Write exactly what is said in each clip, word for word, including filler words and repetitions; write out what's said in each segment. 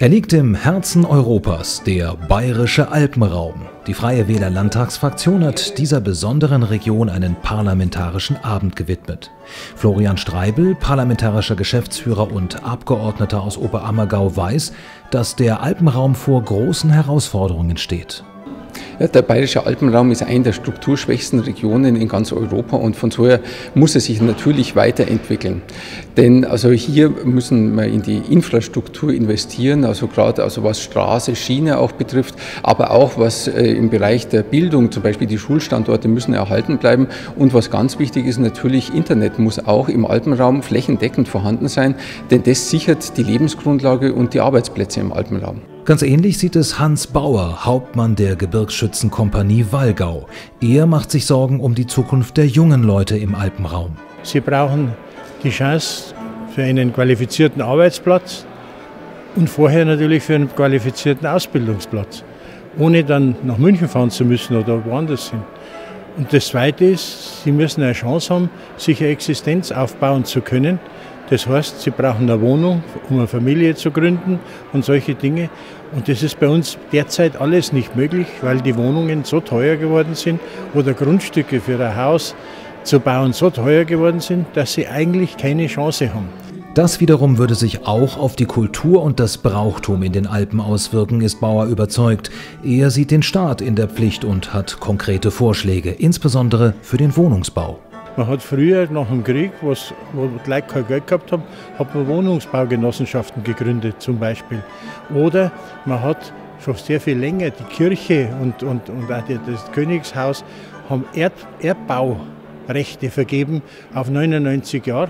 Er liegt im Herzen Europas, der Bayerische Alpenraum. Die Freie Wähler Landtagsfraktion hat dieser besonderen Region einen parlamentarischen Abend gewidmet. Florian Streibel, parlamentarischer Geschäftsführer und Abgeordneter aus Oberammergau, weiß, dass der Alpenraum vor großen Herausforderungen steht. Ja, der Bayerische Alpenraum ist eine der strukturschwächsten Regionen in ganz Europa und von so her muss er sich natürlich weiterentwickeln. Denn also hier müssen wir in die Infrastruktur investieren, also gerade also was Straße, Schiene auch betrifft, aber auch was äh, im Bereich der Bildung, zum Beispiel die Schulstandorte müssen erhalten bleiben. Und was ganz wichtig ist natürlich, Internet muss auch im Alpenraum flächendeckend vorhanden sein, denn das sichert die Lebensgrundlage und die Arbeitsplätze im Alpenraum. Ganz ähnlich sieht es Hans Bauer, Hauptmann der Gebirgsschützenkompanie Wallgau. Er macht sich Sorgen um die Zukunft der jungen Leute im Alpenraum. Sie brauchen die Chance für einen qualifizierten Arbeitsplatz und vorher natürlich für einen qualifizierten Ausbildungsplatz, ohne dann nach München fahren zu müssen oder woanders hin. Und das Zweite ist, sie müssen eine Chance haben, sich eine Existenz aufbauen zu können. Das heißt, sie brauchen eine Wohnung, um eine Familie zu gründen und solche Dinge. Und das ist bei uns derzeit alles nicht möglich, weil die Wohnungen so teuer geworden sind oder Grundstücke für ein Haus zu bauen so teuer geworden sind, dass sie eigentlich keine Chance haben. Das wiederum würde sich auch auf die Kultur und das Brauchtum in den Alpen auswirken, ist Bauer überzeugt. Er sieht den Staat in der Pflicht und hat konkrete Vorschläge, insbesondere für den Wohnungsbau. Man hat früher nach dem Krieg, was, wo die Leute kein Geld gehabt haben, hat man Wohnungsbaugenossenschaften gegründet zum Beispiel. Oder man hat schon sehr viel länger die Kirche und, und, und auch das Königshaus haben Erd, Erdbaurechte vergeben auf neunundneunzig Jahre.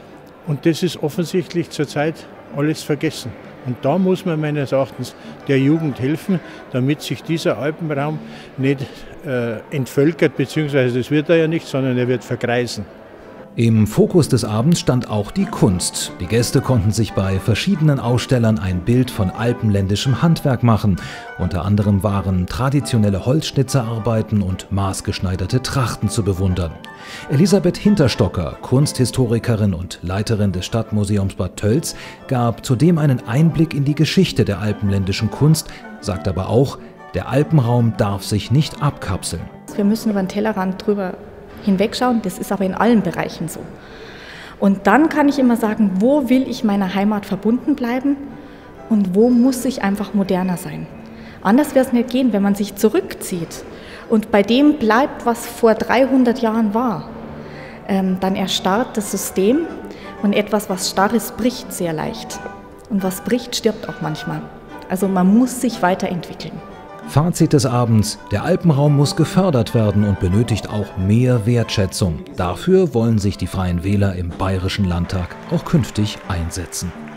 Und das ist offensichtlich zurzeit alles vergessen. Und da muss man meines Erachtens der Jugend helfen, damit sich dieser Alpenraum nicht äh, entvölkert, beziehungsweise das wird er ja nicht, sondern er wird vergreisen. Im Fokus des Abends stand auch die Kunst. Die Gäste konnten sich bei verschiedenen Ausstellern ein Bild von alpenländischem Handwerk machen. Unter anderem waren traditionelle Holzschnitzerarbeiten und maßgeschneiderte Trachten zu bewundern. Elisabeth Hinterstocker, Kunsthistorikerin und Leiterin des Stadtmuseums Bad Tölz, gab zudem einen Einblick in die Geschichte der alpenländischen Kunst, sagt aber auch, der Alpenraum darf sich nicht abkapseln. Wir müssen über den Tellerrand drüber hinwegschauen, das ist aber in allen Bereichen so. Und dann kann ich immer sagen, wo will ich meiner Heimat verbunden bleiben und wo muss ich einfach moderner sein. Anders wird es nicht gehen, wenn man sich zurückzieht und bei dem bleibt, was vor dreihundert Jahren war. Ähm, dann erstarrt das System und etwas, was starr ist, bricht sehr leicht. Und was bricht, stirbt auch manchmal. Also man muss sich weiterentwickeln. Fazit des Abends: Der Alpenraum muss gefördert werden und benötigt auch mehr Wertschätzung. Dafür wollen sich die Freien Wähler im Bayerischen Landtag auch künftig einsetzen.